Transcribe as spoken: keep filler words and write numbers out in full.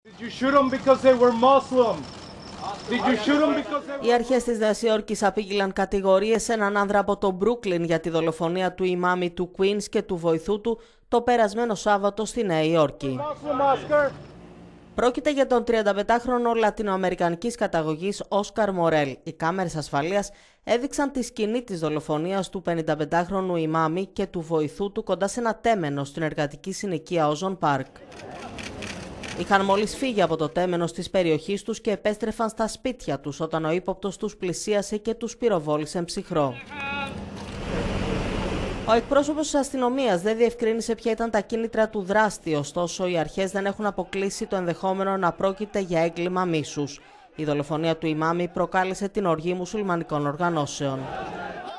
Οι αρχές της Νέας Υόρκης απήγγειλαν κατηγορίες σε έναν άνδρα από το Μπρούκλιν για τη δολοφονία του ημάμι του Queens και του βοηθού του το περασμένο Σάββατο στη Νέα Υόρκη. Πρόκειται για τον τριανταπεντάχρονο λατινοαμερικανικής καταγωγής Όσκαρ Μορέλ. Οι κάμερες ασφαλείας έδειξαν τη σκηνή της δολοφονίας του πενηνταπεντάχρονου ημάμι και του βοηθού του κοντά σε ένα τέμενο στην εργατική συνοικία Όζον Πάρκ. Είχαν μόλις φύγει από το τέμενος της περιοχής τους και επέστρεφαν στα σπίτια τους όταν ο ύποπτος τους πλησίασε και τους πυροβόλησε ψυχρό. Ο εκπρόσωπος της αστυνομίας δεν διευκρίνησε ποια ήταν τα κίνητρα του δράστη, ωστόσο οι αρχές δεν έχουν αποκλείσει το ενδεχόμενο να πρόκειται για έγκλημα μίσους. Η δολοφονία του ημάμι προκάλεσε την οργή μουσουλμανικών οργανώσεων.